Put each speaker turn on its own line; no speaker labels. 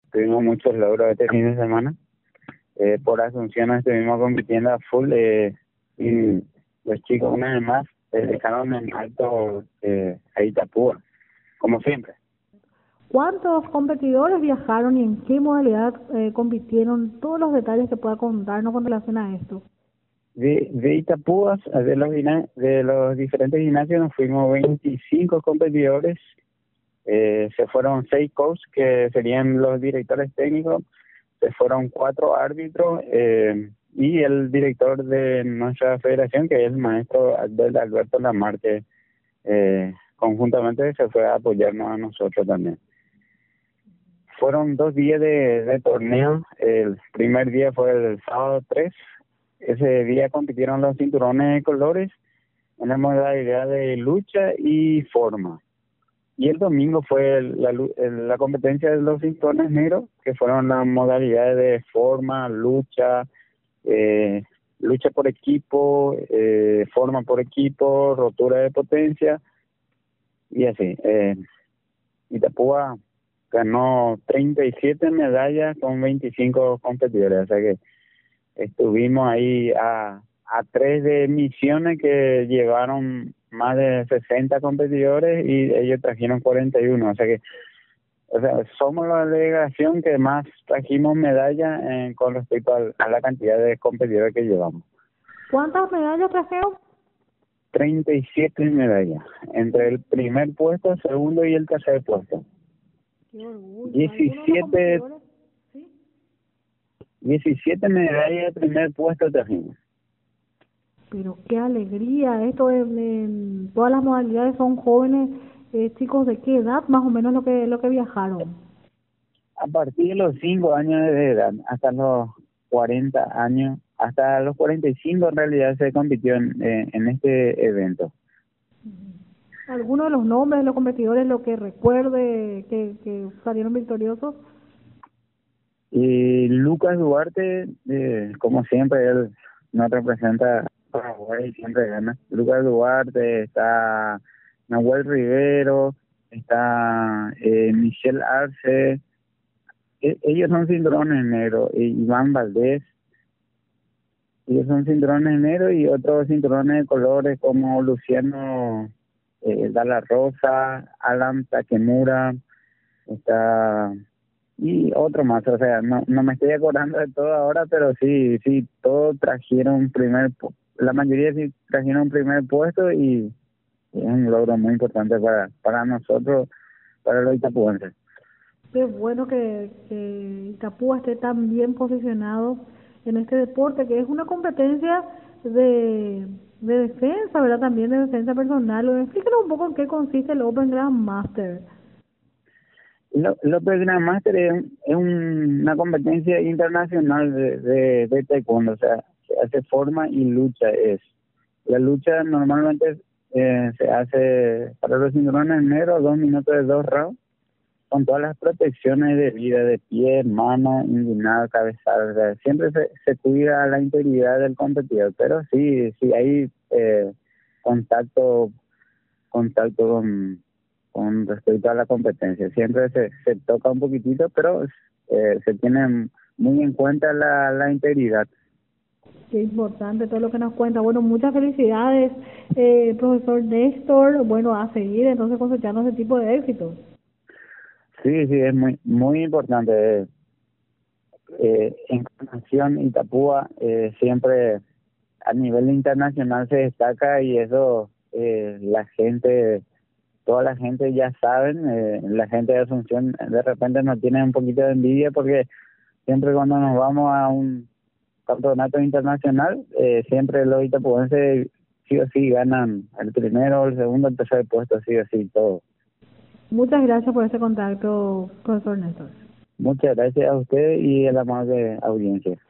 tuvimos muchos logros este fin de semana. Por Asunción estuvimos compitiendo a full y los chicos una vez más dejaron en alto a Itapúa, como siempre.
¿Cuántos competidores viajaron y en qué modalidad compitieron? Todos los detalles que pueda contarnos con relación a esto.
De Itapúa, de los diferentes gimnasios, nos fuimos 25 competidores. Se fueron 6 coaches, que serían los directores técnicos, se fueron 4 árbitros y el director de nuestra federación, que es el maestro Alberto Lamarque, conjuntamente se fue a apoyarnos a nosotros también. Fueron 2 días de torneo. El primer día fue el sábado 3. Ese día compitieron los cinturones de colores en la modalidad de lucha y forma. Y el domingo fue la competencia de los cinturones negros, que fueron las modalidades de forma, lucha, lucha por equipo, forma por equipo, rotura de potencia y así. Itapúa ganó 37 medallas con 25 competidores, o sea que estuvimos ahí a 3 de Misiones, que llevaron más de 60 competidores y ellos trajeron 41, o sea, somos la delegación que más trajimos medallas con respecto a la cantidad de competidores que llevamos.
¿Cuántas medallas trajeron?
37 medallas, entre el primer puesto, el segundo y el tercer puesto.
Qué orgullo.
17 medallas de primer puesto trajimos.
Pero qué alegría, esto en todas las modalidades son jóvenes, chicos de qué edad más o menos lo que viajaron.
A partir de los 5 años de edad hasta los 40 años, hasta los 45 en realidad se compitió en este evento.
¿Alguno de los nombres de los competidores, lo que recuerde que salieron victoriosos?
Y Lucas Duarte, como siempre, él nos representa a Paraguay y siempre gana. Lucas Duarte, está Nahuel Rivero, está Michelle Arce. Ellos son cinturones negros. Iván Valdés, ellos son cinturones negros, y otros cinturones de colores como Luciano Dalla Rosa, Alan Takemura, está... y otro más, o sea, no me estoy acordando de todo ahora, pero sí, todos trajeron la mayoría sí trajeron primer puesto, y es un logro muy importante para nosotros, para los itapuenses.
Qué bueno que Itapúa esté tan bien posicionado en este deporte, que es una competencia de defensa, ¿verdad? También de defensa personal. Explícanos un poco en qué consiste el Open Grandmaster.
El Open Grandmaster es una competencia internacional de taekwondo, o sea, se hace forma y lucha. La lucha normalmente se hace para los cinturones negros, 2 minutos de 2 rounds, con todas las protecciones de vida, de pie, mano, inclinado, cabezal. O sea, siempre se cuida la integridad del competidor, pero sí hay contacto con respecto a la competencia. Siempre se toca un poquitito, pero se tiene muy en cuenta la integridad.
Qué importante todo lo que nos cuenta. Bueno, muchas felicidades, profesor Néstor. Bueno, a seguir entonces cosechando ese tipo de éxitos.
Sí, es muy importante. Encarnación, Itapúa, siempre a nivel internacional se destaca, y eso toda la gente ya saben. La gente de Asunción de repente nos tiene un poquito de envidia, porque siempre cuando nos vamos a un campeonato internacional, siempre los itapuenses sí o sí ganan el primero, el segundo, el tercer puesto, sí o sí, todo.
Muchas gracias por este contacto, profesor Néstor.
Muchas gracias a usted y a la amable audiencia.